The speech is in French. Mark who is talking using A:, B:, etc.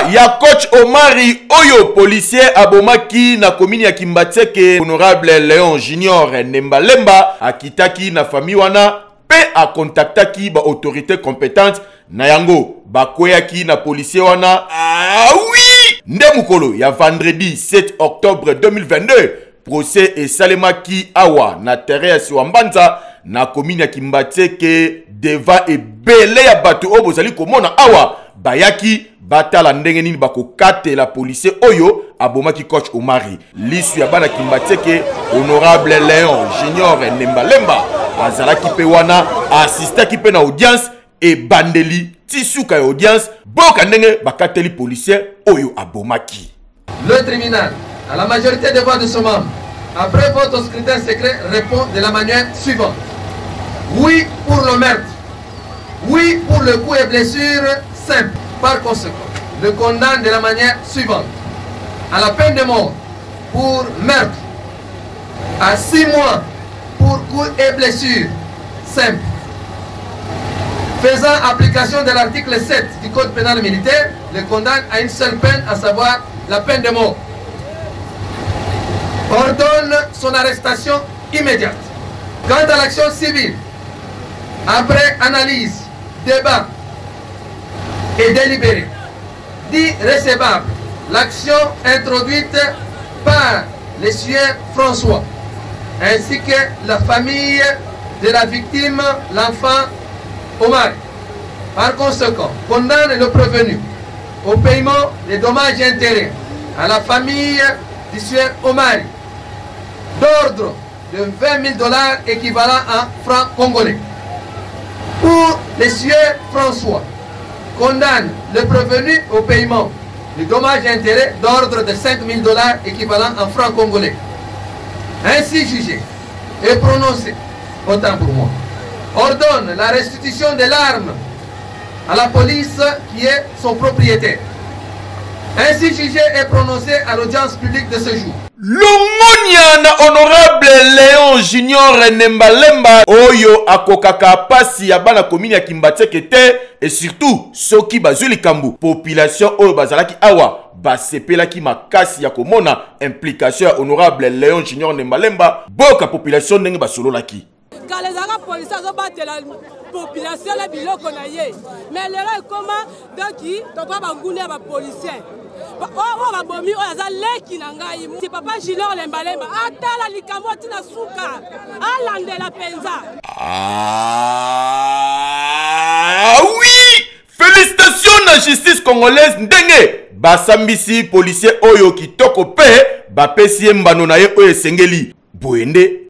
A: ya coach Omari oyo policier abomaki na komini ya Kimbatseke. Honorable Léon Junior Nembalemba akitaki na famille wana pe a contactaki ba autorité compétente na yango bakweyaki na policier wana. Ah oui, nde mukolo ya vendredi 7 octobre 2022 procès et salemaki awa na terrain ya Siwambanza na komini ya Kimbatseke devant ebele ya bato oyo bozali komona awa bayaki batala ndenge nini bakokate la police oyo abomaki coach Omari. Lisu ya bana Kimbatseke honorable Léon Junior Nembalemba azalaki pe wana assistaki pe na audience et bandeli tisuka ya audience boka ndenge bakateli policier oyo abomaki.
B: Le tribunal, à la majorité des voix de ce membre, après votre scrutin secret, répond de la manière suivante. Oui pour le meurtre. Oui pour le coup et blessure simple. Par conséquent, le condamne de la manière suivante. À la peine de mort pour meurtre. À 6 mois pour coup et blessure simple. Faisant application de l'article 7 du Code pénal militaire, le condamne à une seule peine, à savoir la peine de mort. Ordonne son arrestation immédiate. Quant à l'action civile, après analyse, débat et délibéré, dit recevable l'action introduite par le sieur François ainsi que la famille de la victime, l'enfant Omar. Par conséquent, condamne le prévenu au paiement des dommages et intérêts à la famille du sieur Omar d'ordre de $20 000 équivalent à francs congolais. Pour le sieur François, condamne le prévenu au paiement de dommages et intérêts d'ordre de $5 000 équivalent en francs congolais. Ainsi jugé et prononcé, autant pour moi, ordonne la restitution de l'arme à la police qui est son propriétaire. Ainsi jugé et prononcé à l'audience publique de ce jour.
A: Longonia na honorable Léon Junior Nembalemba oyo akokaka pasi ya bana komini ya Kimbatseke te et surtout soki bazuli kambu population oyo bazalaki awa basepelaki makasi ya komona implication ya honorable Léon Junior Nembalemba boka population ndenge basololaki.
C: Kalezaka police azobatela population la biloko na ye mais lelo ekoma donc topa bangune ya ba policier oh babomi oyo aza leki na ngai si papa Junior Nembalemba atala likambo atina suka alandela penza.
A: Ah oui, félicitations na justice congolaise ndenge basambisi policier oyo kitoko pe bapesi mbano na ye oyo esengeli boende